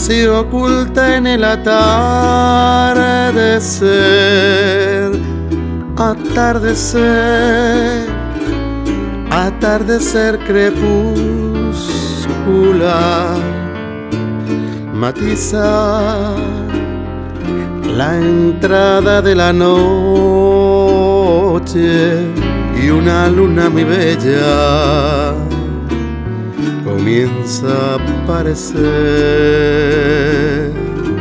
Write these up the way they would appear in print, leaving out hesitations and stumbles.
se oculta en el atardecer. Atardecer, atardecer crepuscular, matizar la entrada de la noche, y una luna muy bella comienza a aparecer.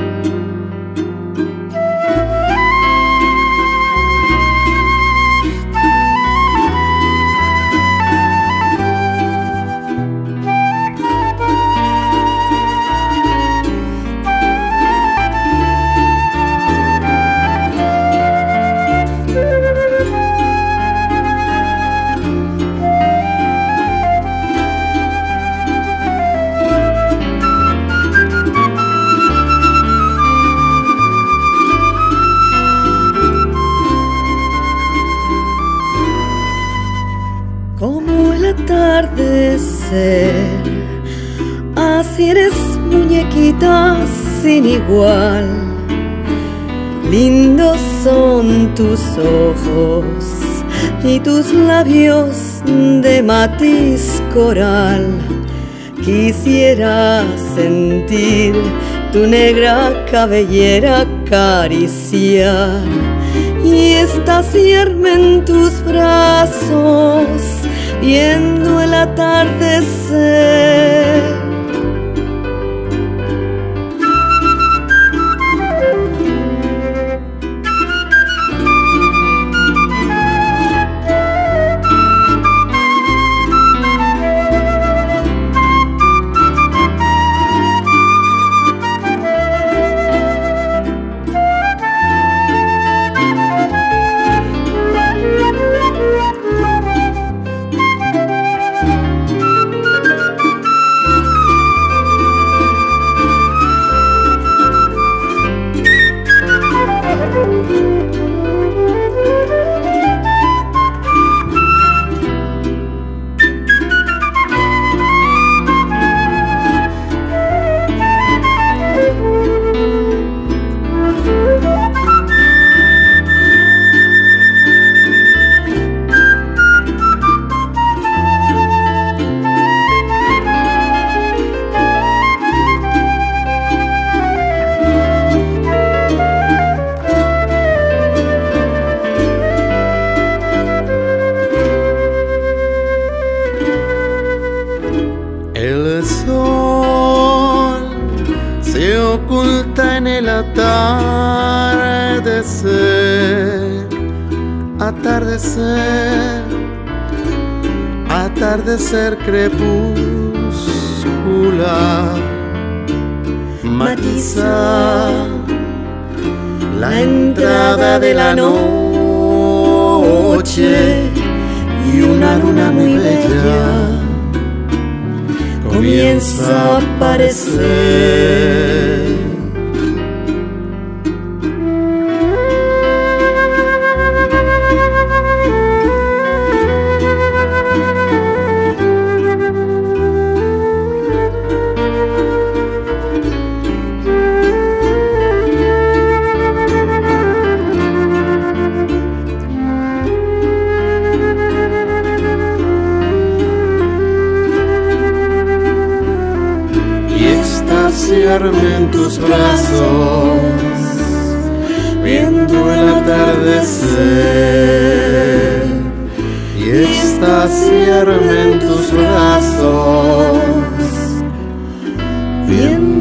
Como el atardecer, así eres, muñequita sin igual. Lindos son tus ojos y tus labios de matiz coral. Quisiera sentir tu negra cabellera acariciar y estaciarme en tus brazos viendo el atardecer. El sol se oculta en el atardecer. Atardecer, atardecer crepuscular, matiza la entrada de la noche, y una luna muy bella comienza a aparecer. Extasiarme en tus brazos, viendo el atardecer. Y extasiarme en tus brazos, viendo